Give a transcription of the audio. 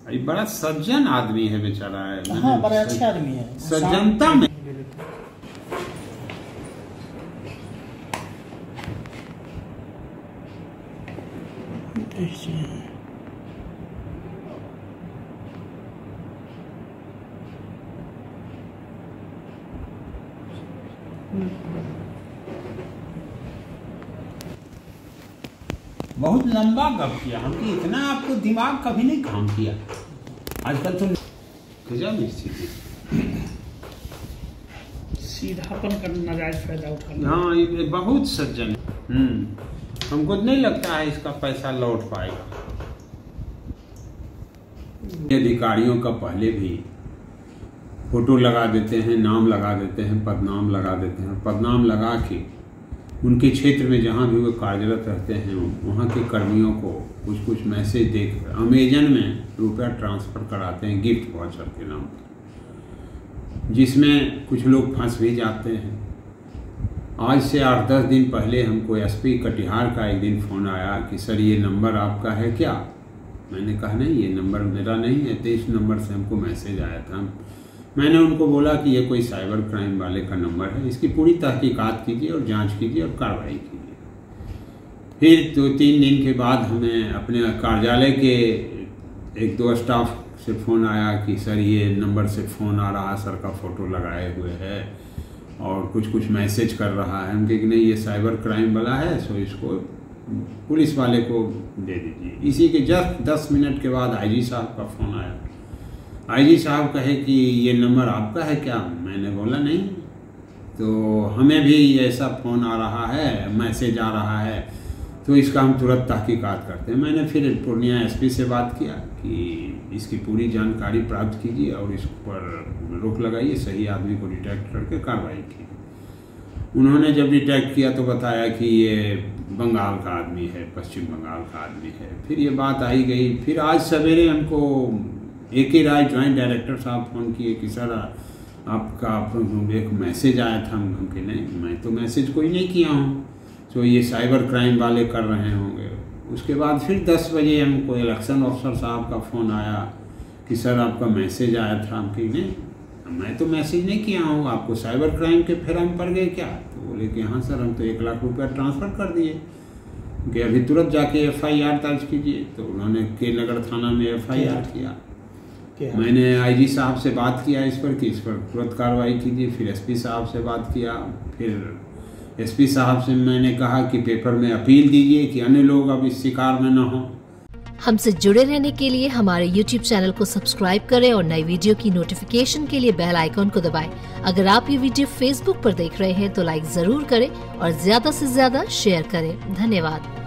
बड़ा सज्जन आदमी है बेचारा है। हाँ, बड़ा अच्छा आदमी है। सज्जनता में बहुत लंबा गप किया हमने, इतना आपको दिमाग कभी नहीं काम किया। आजकल तो सीधापन का नाजायज फायदा उठा। हाँ, ये बहुत सज्जन। हमको नहीं लगता है इसका पैसा लौट पाएगा। अधिकारियों का पहले भी फोटो लगा देते हैं, नाम लगा देते हैं, पदनाम लगा देते हैं। पदनाम लगा के उनके क्षेत्र में जहाँ भी वो कार्यरत रहते हैं वहाँ के कर्मियों को कुछ मैसेज देकर अमेजन में रुपया ट्रांसफ़र कराते हैं गिफ्ट वाउचर के नाम पर, जिसमें कुछ लोग फंस भी जाते हैं। आज से 8-10 दिन पहले हमको एसपी कटिहार का एक दिन फ़ोन आया कि सर ये नंबर आपका है क्या? मैंने कहा नहीं, ये नंबर मेरा नहीं है। तो इस नंबर से हमको मैसेज आया था। मैंने उनको बोला कि ये कोई साइबर क्राइम वाले का नंबर है, इसकी पूरी तहकीकात कीजिए और जांच कीजिए और कार्रवाई कीजिए। फिर 2-3 दिन के बाद हमें अपने कार्यालय के 1-2 स्टाफ से फ़ोन आया कि सर ये नंबर से फ़ोन आ रहा, सर का फ़ोटो लगाए हुए है और कुछ मैसेज कर रहा है। हम कहे कि नहीं, ये साइबर क्राइम वाला है, सो इसको पुलिस वाले को दे दीजिए। इसी के जस्ट 10 मिनट के बाद आईजी साहब का फ़ोन आया। आईजी साहब कहे कि ये नंबर आपका है क्या? मैंने बोला नहीं। तो हमें भी ऐसा फ़ोन आ रहा है, मैसेज आ रहा है, तो इसका हम तुरंत तहकीकात करते हैं। मैंने फिर पूर्णिया एसपी से बात किया कि इसकी पूरी जानकारी प्राप्त कीजिए और इस पर रोक लगाइए, सही आदमी को डिटेक्ट करके कार्रवाई कीजिए। उन्होंने जब डिटेक्ट किया तो बताया कि ये बंगाल का आदमी है, पश्चिम बंगाल का आदमी है। फिर ये बात आई गई। फिर आज सवेरे हमको AK राय ज्वाइंट डायरेक्टर साहब फ़ोन किए कि सर आपका एक मैसेज आया था। हम कि नहीं, मैं तो मैसेज कोई नहीं किया हूँ, तो ये साइबर क्राइम वाले कर रहे होंगे। उसके बाद फिर 10 बजे हमको इलेक्शन ऑफिसर साहब का फ़ोन आया कि सर आपका मैसेज आया था। हम कि नहीं, मैं तो मैसेज नहीं किया हूँ, आपको साइबर क्राइम के फेरा में पड़ गए क्या? तो बोले कि हाँ सर, हम तो 1 लाख रुपया ट्रांसफ़र कर दिए कि अभी तुरंत जाके FIR दर्ज कीजिए। तो उन्होंने के नगर थाना में FIR किया। मैंने IG साहब से बात किया इस पर कि इस पर तुरंत कार्रवाई कीजिए। फिर SP साहब से बात किया। फिर SP साहब से मैंने कहा कि पेपर में अपील दीजिए कि अन्य लोग अब इस शिकार में न हों। हमसे जुड़े रहने के लिए हमारे YouTube चैनल को सब्सक्राइब करें और नई वीडियो की नोटिफिकेशन के लिए बेल आइकॉन को दबाएं। अगर आप ये वीडियो Facebook पर देख रहे हैं तो लाइक जरूर करें और ज्यादा से ज्यादा शेयर करें। धन्यवाद।